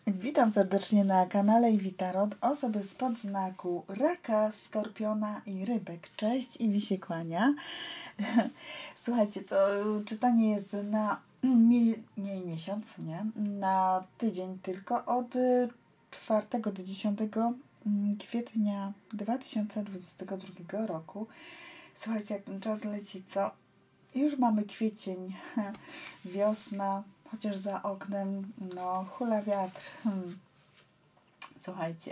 Witam serdecznie na kanale Iwitarot, osoby spod znaku Raka, Skorpiona i Rybek. Cześć i mi się kłania. Słuchajcie, to czytanie jest na na tydzień tylko, od 4 do 10 kwietnia 2022 roku. Słuchajcie, jak ten czas leci, co? Już mamy kwiecień, wiosna, chociaż za oknem hula wiatr. Słuchajcie,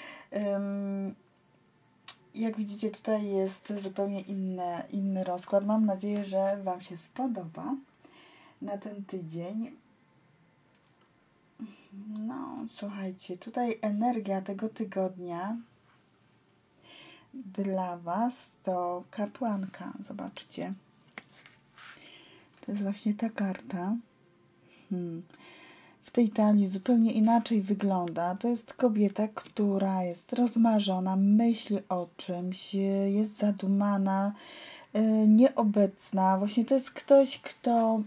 jak widzicie, tutaj jest zupełnie inny rozkład. Mam nadzieję, że Wam się spodoba na ten tydzień. No, słuchajcie, tutaj energia tego tygodnia dla Was to kapłanka. Zobaczcie. To jest właśnie ta karta. W tej talii zupełnie inaczej wygląda. To jest kobieta, która jest rozmarzona, myśli o czymś, jest zadumana, nieobecna. Właśnie to jest ktoś, kto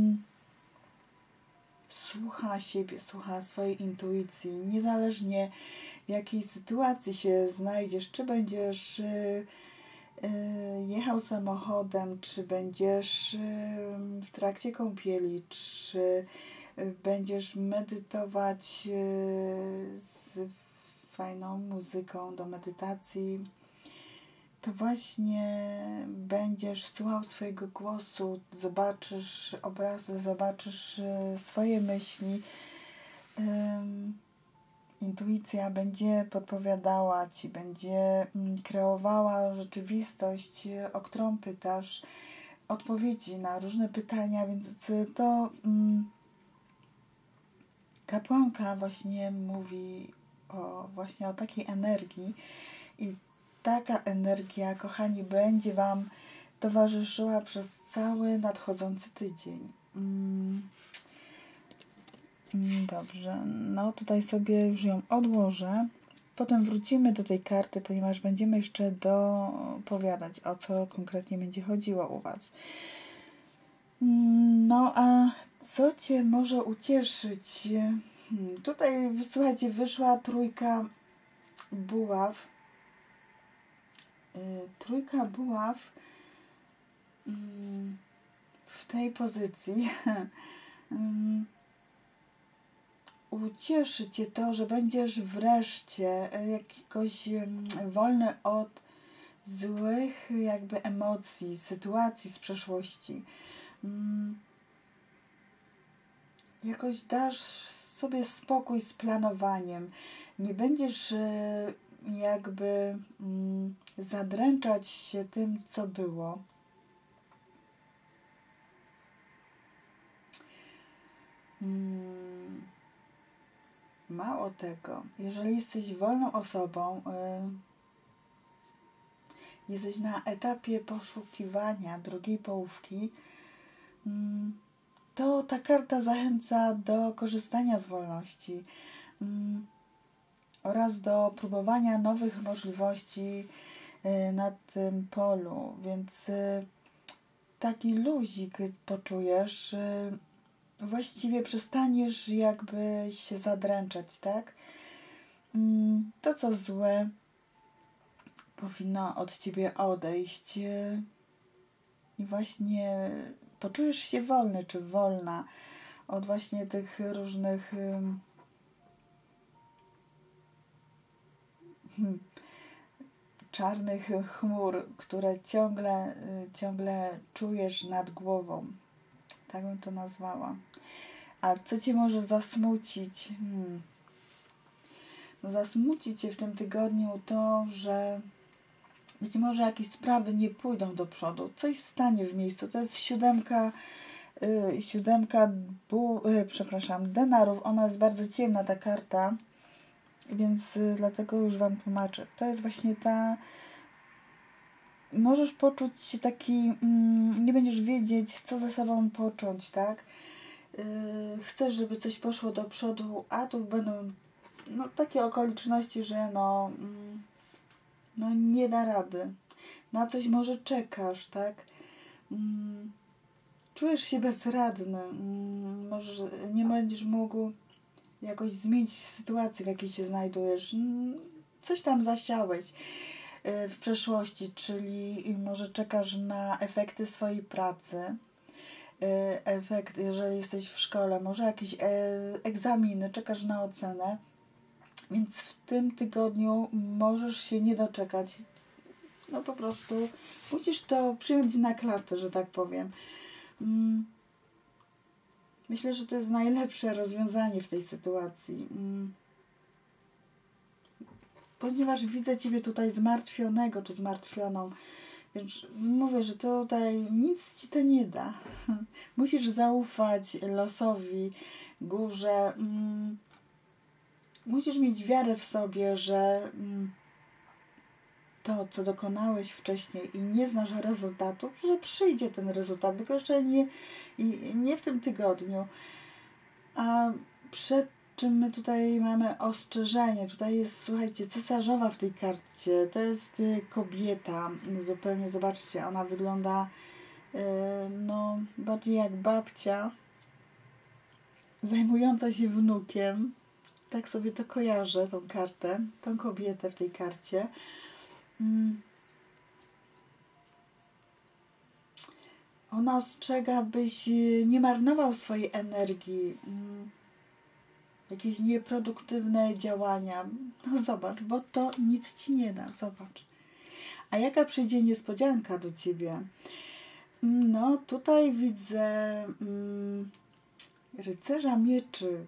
słucha siebie, słucha swojej intuicji. Niezależnie w jakiej sytuacji się znajdziesz, czy będziesz jechał samochodem, czy będziesz w trakcie kąpieli, czy będziesz medytować z fajną muzyką do medytacji, to właśnie będziesz słuchał swojego głosu, zobaczysz obrazy, zobaczysz swoje myśli. Intuicja będzie podpowiadała Ci, będzie kreowała rzeczywistość, o którą pytasz, odpowiedzi na różne pytania, więc to kapłanka właśnie mówi właśnie o takiej energii i taka energia, kochani, będzie Wam towarzyszyła przez cały nadchodzący tydzień. Dobrze, no tutaj sobie już ją odłożę. Potem wrócimy do tej karty, ponieważ będziemy jeszcze dopowiadać, o co konkretnie będzie chodziło u Was. No a co Cię może ucieszyć? Tutaj, słuchajcie, wyszła trójka buław. Trójka buław w tej pozycji ucieszy Cię to, że będziesz wreszcie jakoś wolny od złych jakby emocji, sytuacji z przeszłości. Jakoś dasz sobie spokój z planowaniem. Nie będziesz jakby zadręczać się tym, co było. Mało tego, jeżeli jesteś wolną osobą, jesteś na etapie poszukiwania drugiej połówki, to ta karta zachęca do korzystania z wolności oraz do próbowania nowych możliwości na tym polu, więc taki luzik poczujesz, właściwie przestaniesz jakby się zadręczać, tak? To, co złe, powinno od Ciebie odejść i właśnie poczujesz się wolny czy wolna od właśnie tych różnych czarnych chmur, które ciągle czujesz nad głową. Tak bym to nazwała. A co Cię może zasmucić? Zasmuci Cię w tym tygodniu to, że być może jakieś sprawy nie pójdą do przodu. Coś stanie w miejscu. To jest siódemka denarów. Ona jest bardzo ciemna, ta karta, więc dlatego już Wam tłumaczę. To jest właśnie możesz poczuć się taki, nie będziesz wiedzieć, co ze sobą począć, tak? Chcesz, żeby coś poszło do przodu, a tu będą takie okoliczności, że nie da rady. Na coś może czekasz, tak? Czujesz się bezradny. Może nie będziesz mógł jakoś zmienić sytuację, w jakiej się znajdujesz. Coś tam zasiałeś w przeszłości, czyli może czekasz na efekty swojej pracy, efekt, jeżeli jesteś w szkole, może jakieś egzaminy, czekasz na ocenę, więc w tym tygodniu możesz się nie doczekać. No po prostu musisz to przyjąć na klatę, że tak powiem. Myślę, że to jest najlepsze rozwiązanie w tej sytuacji. Ponieważ widzę Ciebie tutaj zmartwionego czy zmartwioną, więc mówię, że tutaj nic Ci to nie da. Musisz zaufać losowi, górze. Musisz mieć wiarę w sobie, że to, co dokonałeś wcześniej i nie znasz rezultatu, że przyjdzie ten rezultat, tylko jeszcze nie w tym tygodniu. A przed czym my tutaj mamy ostrzeżenie? Tutaj jest, słuchajcie, cesarzowa w tej karcie. To jest kobieta. Zupełnie, zobaczcie, ona wygląda bardziej jak babcia zajmująca się wnukiem. Tak sobie to kojarzę, tą kartę, tą kobietę w tej karcie. Ona ostrzega, byś nie marnował swojej energii. Jakieś nieproduktywne działania. No zobacz, bo to nic Ci nie da. Zobacz. A jaka przyjdzie niespodzianka do Ciebie? No tutaj widzę rycerza mieczy.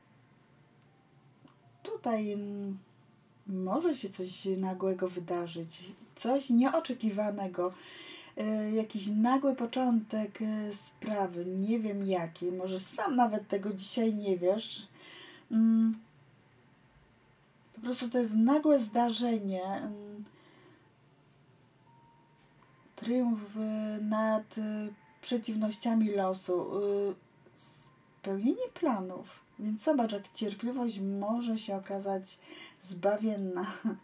Tutaj może się coś nagłego wydarzyć. Coś nieoczekiwanego. Jakiś nagły początek sprawy. Nie wiem jaki. Może sam nawet tego dzisiaj nie wiesz. Po prostu to jest nagłe zdarzenie. Triumf nad przeciwnościami losu. Spełnienie planów. Więc zobacz, jak cierpliwość może się okazać zbawienna.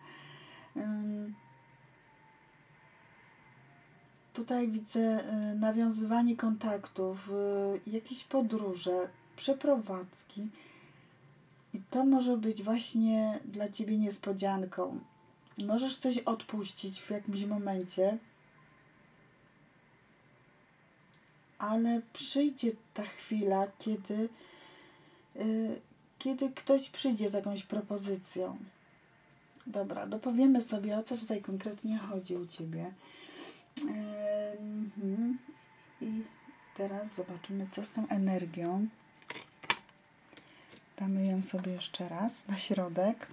Tutaj widzę nawiązywanie kontaktów, jakieś podróże, przeprowadzki. I to może być właśnie dla Ciebie niespodzianką. Możesz coś odpuścić w jakimś momencie, ale przyjdzie ta chwila, kiedy ktoś przyjdzie z jakąś propozycją. Dobra, dopowiemy sobie, o co tutaj konkretnie chodzi u Ciebie. I teraz zobaczymy, co z tą energią. Damy ją sobie jeszcze raz na środek.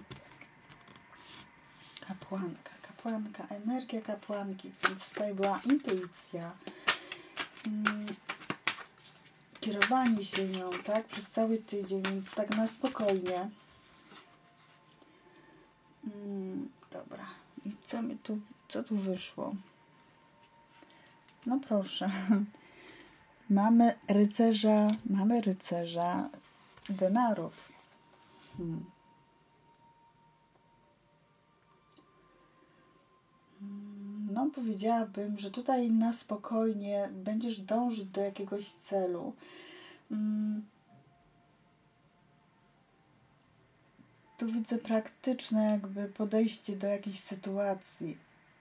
Kapłanka, energia kapłanki. Więc tutaj była intuicja. Kierowanie się nią, tak? Przez cały tydzień, więc tak na spokojnie. Dobra. I co tu wyszło? No proszę. Mamy rycerza denarów. No powiedziałabym, że tutaj na spokojnie będziesz dążyć do jakiegoś celu. Tu widzę praktyczne jakby podejście do jakiejś sytuacji.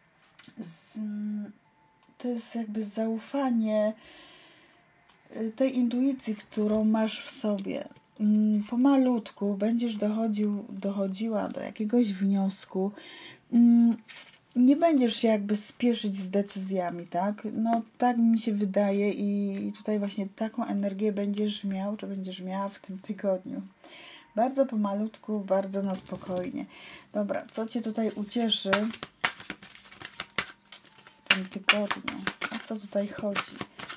To jest jakby zaufanie tej intuicji, którą masz w sobie. Pomalutku będziesz dochodziła do jakiegoś wniosku. Nie będziesz się jakby spieszyć z decyzjami, tak? No tak mi się wydaje i tutaj właśnie taką energię będziesz miał, czy będziesz miała w tym tygodniu. Bardzo pomalutku, bardzo na spokojnie. Dobra, co Cię tutaj ucieszy w tym tygodniu? O co tutaj chodzi?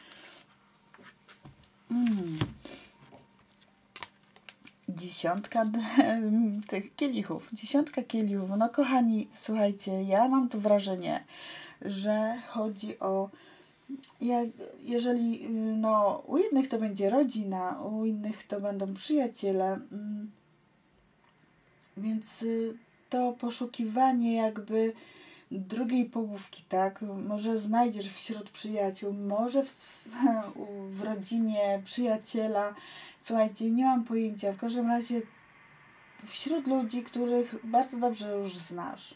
Dziesiątka tych kielichów. Dziesiątka kielichów. No kochani, słuchajcie, ja mam tu wrażenie, że chodzi o jeżeli u jednych to będzie rodzina, u innych to będą przyjaciele, więc to poszukiwanie jakby drugiej połówki, tak? Może znajdziesz wśród przyjaciół, może w rodzinie przyjaciela. Słuchajcie, nie mam pojęcia. W każdym razie wśród ludzi, których bardzo dobrze już znasz.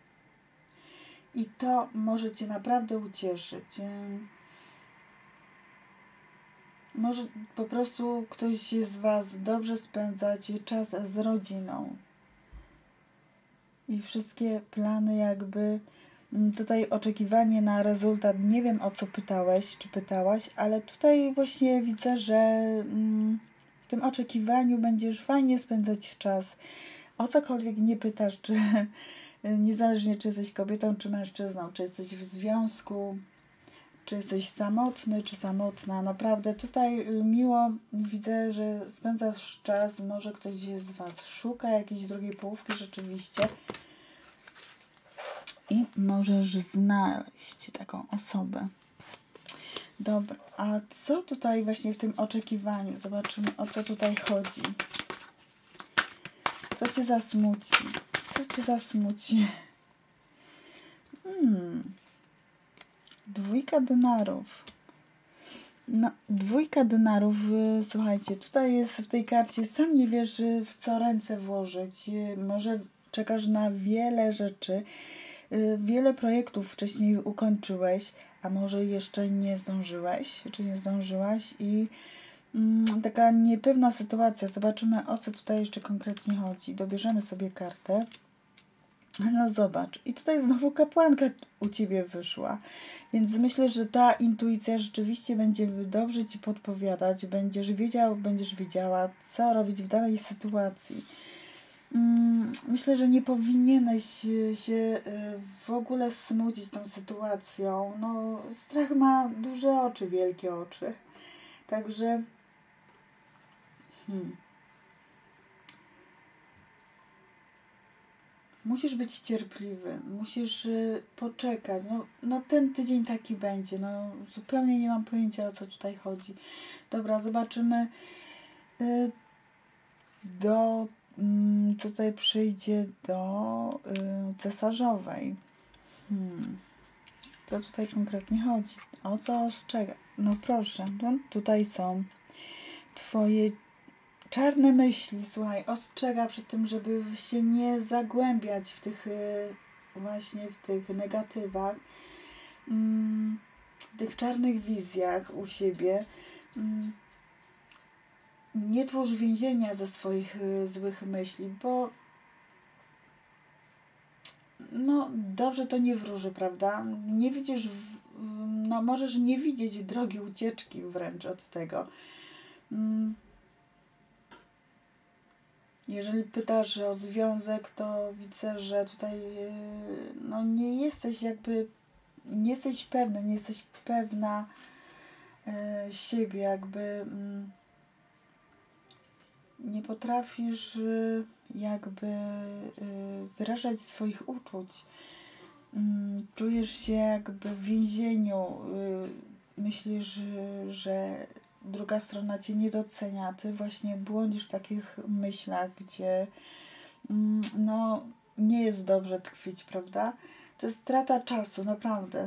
I to może Cię naprawdę ucieszyć. Może po prostu ktoś z Was dobrze spędzać czas z rodziną. I wszystkie plany jakby, tutaj oczekiwanie na rezultat, nie wiem o co pytałeś, czy pytałaś, ale tutaj właśnie widzę, że w tym oczekiwaniu będziesz fajnie spędzać czas. O cokolwiek nie pytasz, czy niezależnie czy jesteś kobietą, czy mężczyzną, czy jesteś w związku, czy jesteś samotny, czy samotna. Naprawdę tutaj miło widzę, że spędzasz czas, może ktoś z Was szuka jakiejś drugiej połówki rzeczywiście i możesz znaleźć taką osobę. Dobra, a co tutaj właśnie w tym oczekiwaniu? Zobaczymy, o co tutaj chodzi. Co Cię zasmuci? Co Cię zasmuci? Dwójka denarów. No, dwójka denarów, słuchajcie, tutaj jest w tej karcie, sam nie wiesz, w co ręce włożyć. Może czekasz na wiele rzeczy, wiele projektów wcześniej ukończyłeś, a może jeszcze nie zdążyłeś, czy nie zdążyłaś i taka niepewna sytuacja. Zobaczymy, o co tutaj jeszcze konkretnie chodzi. Dobierzemy sobie kartę. No zobacz, i tutaj znowu kapłanka u Ciebie wyszła, więc myślę, że ta intuicja rzeczywiście będzie dobrze Ci podpowiadać, będziesz wiedział, będziesz wiedziała, co robić w danej sytuacji. Myślę, że nie powinieneś się w ogóle smucić tą sytuacją. No, strach ma duże oczy, wielkie oczy, także musisz być cierpliwy, musisz poczekać. No ten tydzień taki będzie. No zupełnie nie mam pojęcia, o co tutaj chodzi. Dobra, zobaczymy co tutaj przyjdzie do cesarzowej. Co tutaj konkretnie chodzi? O co ostrzega? No proszę, no tutaj są Twoje czarne myśli, słuchaj, ostrzega przed tym, żeby się nie zagłębiać w tych właśnie w tych negatywach, w tych czarnych wizjach u siebie. Nie twórz więzienia ze swoich złych myśli, bo no dobrze to nie wróży, prawda? Nie widzisz, no możesz nie widzieć drogi ucieczki wręcz od tego. Jeżeli pytasz o związek, to widzę, że tutaj no nie jesteś jakby, nie jesteś pewny, nie jesteś pewna siebie, jakby nie potrafisz jakby wyrażać swoich uczuć. Czujesz się jakby w więzieniu, myślisz, że druga strona Cię nie docenia, Ty właśnie błądzisz w takich myślach, gdzie no nie jest dobrze tkwić, prawda? To jest strata czasu, naprawdę.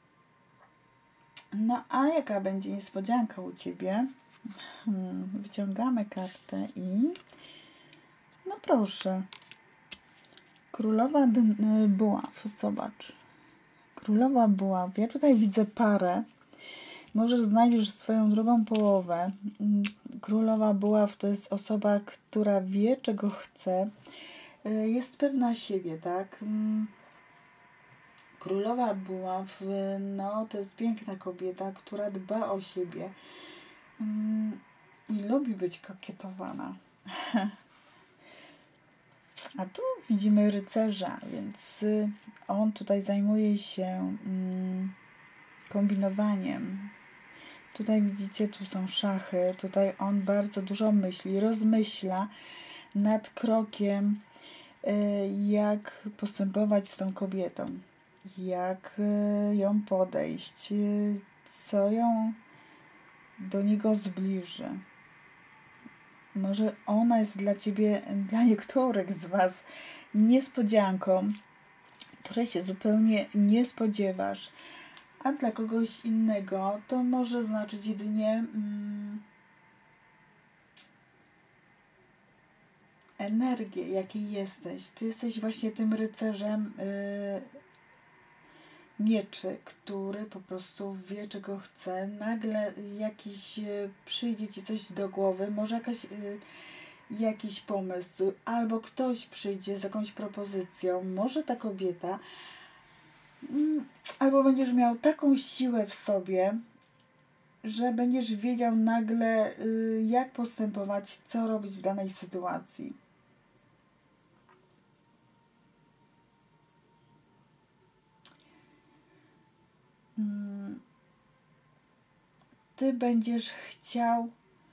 No a jaka będzie niespodzianka u Ciebie? Wyciągamy kartę i no proszę. Królowa buław, zobacz. Królowa buław. Ja tutaj widzę parę. Może znajdziesz swoją drugą połowę. Królowa buław to jest osoba, która wie, czego chce. Jest pewna siebie, tak? Królowa buław, no to jest piękna kobieta, która dba o siebie i lubi być kokietowana. A tu widzimy rycerza, więc on tutaj zajmuje się kombinowaniem. Tutaj widzicie, tu są szachy, tutaj on bardzo dużo myśli, rozmyśla nad krokiem, jak postępować z tą kobietą, jak ją podejść, co ją do niego zbliży. Może ona jest dla Ciebie, dla niektórych z Was niespodzianką, której się zupełnie nie spodziewasz, a dla kogoś innego to może znaczyć jedynie energię, jakiej jesteś. Ty jesteś właśnie tym rycerzem mieczy, który po prostu wie, czego chce. Nagle jakiś przyjdzie ci coś do głowy, może jakiś pomysł, albo ktoś przyjdzie z jakąś propozycją, może ta kobieta, albo będziesz miał taką siłę w sobie, że będziesz wiedział nagle, jak postępować, co robić w danej sytuacji. Ty będziesz chciał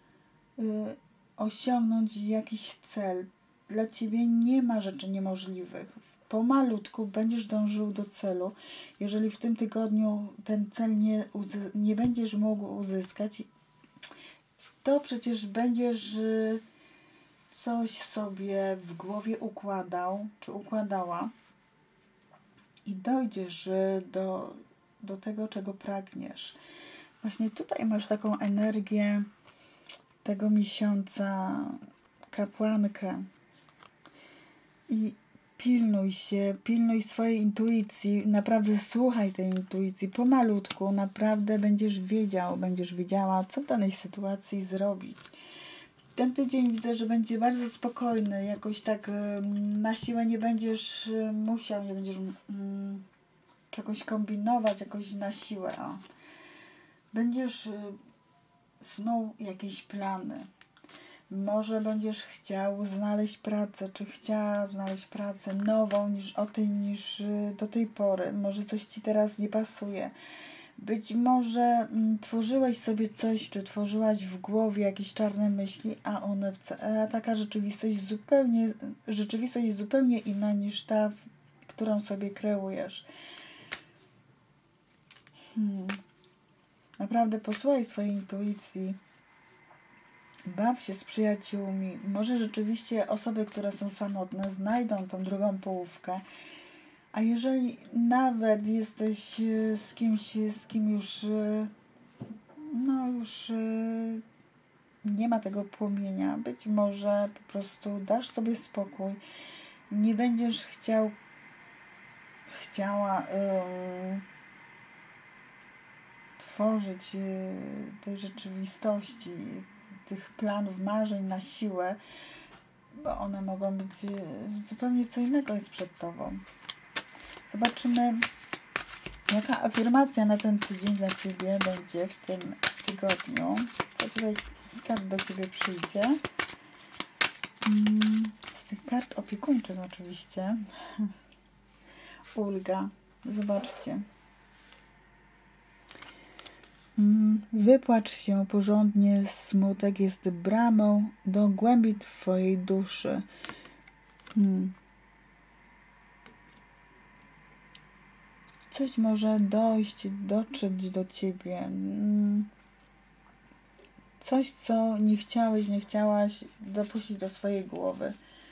osiągnąć jakiś cel. Dla ciebie nie ma rzeczy niemożliwych. Pomalutku będziesz dążył do celu. Jeżeli w tym tygodniu ten cel nie będziesz mógł uzyskać, to przecież będziesz coś sobie w głowie układał, czy układała i dojdziesz do tego, czego pragniesz. Właśnie tutaj masz taką energię tego miesiąca, kapłankę. I pilnuj swojej intuicji, naprawdę słuchaj tej intuicji pomalutku, naprawdę będziesz wiedziała, co w danej sytuacji zrobić. Ten tydzień widzę, że będzie bardzo spokojny, jakoś tak na siłę nie będziesz musiał, nie będziesz czegoś kombinować, jakoś na siłę. Będziesz snuł jakieś plany. Może będziesz chciał znaleźć pracę, czy chciała znaleźć pracę nową niż do tej pory. Może coś ci teraz nie pasuje. Być może tworzyłeś sobie coś, czy tworzyłaś w głowie jakieś czarne myśli, a taka rzeczywistość jest zupełnie inna niż ta, którą sobie kreujesz. Naprawdę posłuchaj swojej intuicji. Baw się z przyjaciółmi. Może rzeczywiście osoby, które są samotne, znajdą tą drugą połówkę. A jeżeli nawet jesteś z kim już nie ma tego płomienia, być może po prostu dasz sobie spokój. Nie będziesz chciała tworzyć tej rzeczywistości, tych planów, marzeń na siłę, bo one mogą być zupełnie co innego jest przed tobą. Zobaczymy, jaka afirmacja na ten tydzień dla ciebie będzie w tym tygodniu. Co tutaj z kart do ciebie przyjdzie? Z tych kart opiekuńczych oczywiście. Ulga. Zobaczcie. Wypłacz się porządnie, smutek jest bramą do głębi twojej duszy. Coś może dotrzeć do ciebie. Coś, co nie chciałaś dopuścić do swojej głowy.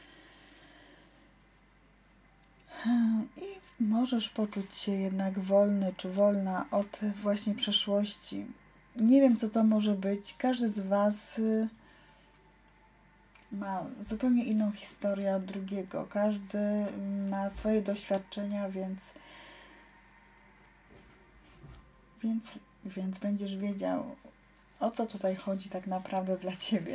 I możesz poczuć się jednak wolny czy wolna od właśnie przeszłości. Nie wiem, co to może być. Każdy z was ma zupełnie inną historię od drugiego. Każdy ma swoje doświadczenia, więc będziesz wiedział, o co tutaj chodzi tak naprawdę dla ciebie.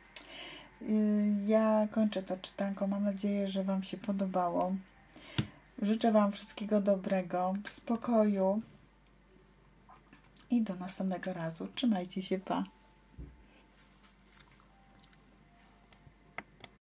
Ja kończę to czytanko. Mam nadzieję, że wam się podobało. Życzę wam wszystkiego dobrego, spokoju i do następnego razu. Trzymajcie się, pa!